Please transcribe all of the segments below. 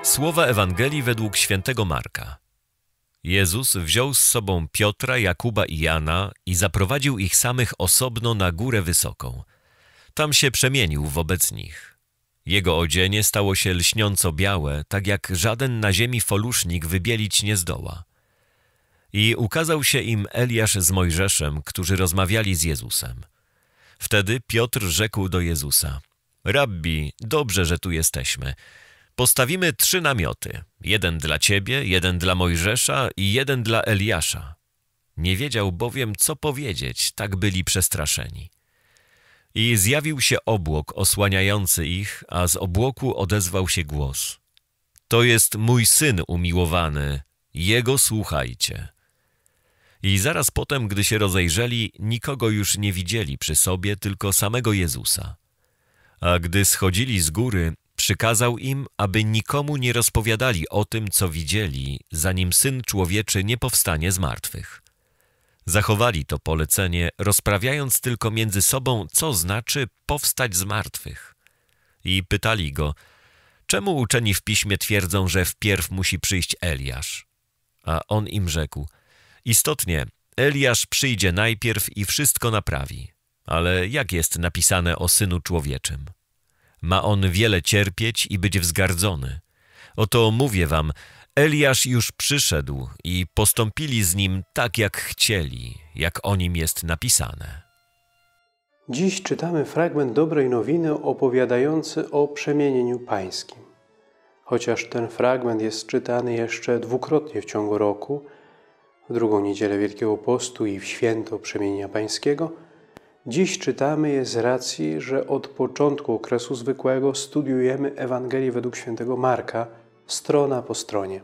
Słowa Ewangelii według świętego Marka. Jezus wziął z sobą Piotra, Jakuba i Jana i zaprowadził ich samych osobno na górę wysoką. Tam się przemienił wobec nich. Jego odzienie stało się lśniąco białe, tak jak żaden na ziemi folusznik wybielić nie zdoła. I ukazał się im Eliasz z Mojżeszem, którzy rozmawiali z Jezusem. Wtedy Piotr rzekł do Jezusa: Rabbi, dobrze, że tu jesteśmy. Postawimy 3 namioty, jeden dla Ciebie, jeden dla Mojżesza i jeden dla Eliasza. Nie wiedział bowiem, co powiedzieć, tak byli przestraszeni. I zjawił się obłok osłaniający ich, a z obłoku odezwał się głos: To jest mój Syn umiłowany, Jego słuchajcie. I zaraz potem, gdy się rozejrzeli, nikogo już nie widzieli przy sobie, tylko samego Jezusa. A gdy schodzili z góry, przykazał im, aby nikomu nie rozpowiadali o tym, co widzieli, zanim Syn Człowieczy nie powstanie z martwych. Zachowali to polecenie, rozprawiając tylko między sobą, co znaczy powstać z martwych. I pytali go: czemu uczeni w piśmie twierdzą, że wpierw musi przyjść Eliasz? A on im rzekł: istotnie, Eliasz przyjdzie najpierw i wszystko naprawi. Ale jak jest napisane o Synu Człowieczym? Ma on wiele cierpieć i być wzgardzony. Oto mówię wam, Eliasz już przyszedł i postąpili z nim tak, jak chcieli, jak o nim jest napisane. Dziś czytamy fragment dobrej nowiny opowiadający o przemienieniu pańskim. Chociaż ten fragment jest czytany jeszcze dwukrotnie w ciągu roku, w drugą niedzielę Wielkiego Postu i w święto Przemienienia Pańskiego, dziś czytamy je z racji, że od początku okresu zwykłego studiujemy Ewangelię według świętego Marka, strona po stronie.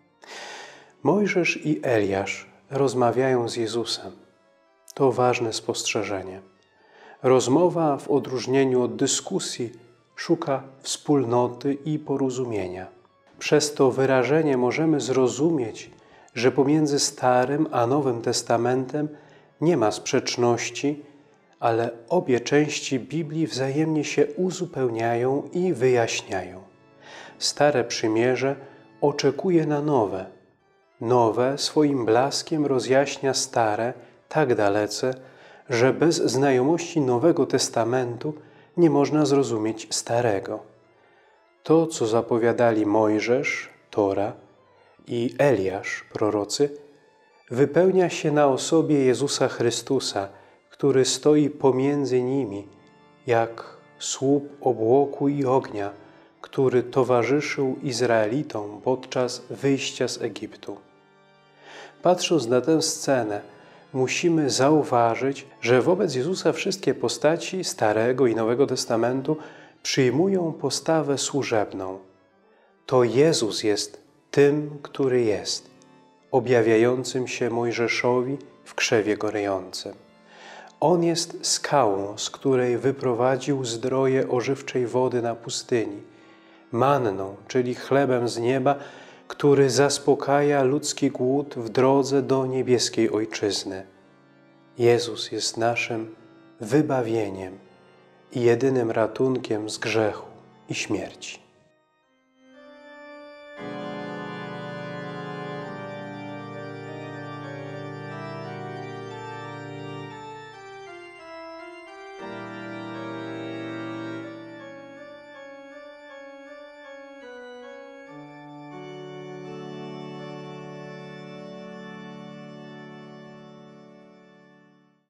Mojżesz i Eliasz rozmawiają z Jezusem. To ważne spostrzeżenie. Rozmowa w odróżnieniu od dyskusji szuka wspólnoty i porozumienia. Przez to wyrażenie możemy zrozumieć, że pomiędzy Starym a Nowym Testamentem nie ma sprzeczności, ale obie części Biblii wzajemnie się uzupełniają i wyjaśniają. Stare przymierze oczekuje na nowe. Nowe swoim blaskiem rozjaśnia stare tak dalece, że bez znajomości Nowego Testamentu nie można zrozumieć Starego. To, co zapowiadali Mojżesz, Tora, i Eliasz, prorocy, wypełnia się na osobie Jezusa Chrystusa, który stoi pomiędzy nimi, jak słup obłoku i ognia, który towarzyszył Izraelitom podczas wyjścia z Egiptu. Patrząc na tę scenę, musimy zauważyć, że wobec Jezusa wszystkie postaci Starego i Nowego Testamentu przyjmują postawę służebną. To Jezus jest tym, który jest, objawiającym się Mojżeszowi w krzewie gorejącym. On jest skałą, z której wyprowadził zdroje ożywczej wody na pustyni, manną, czyli chlebem z nieba, który zaspokaja ludzki głód w drodze do niebieskiej Ojczyzny. Jezus jest naszym wybawieniem i jedynym ratunkiem z grzechu i śmierci.